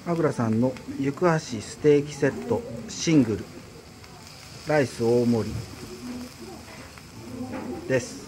アグラさんの行橋ステーキセットシングルライス大盛りです。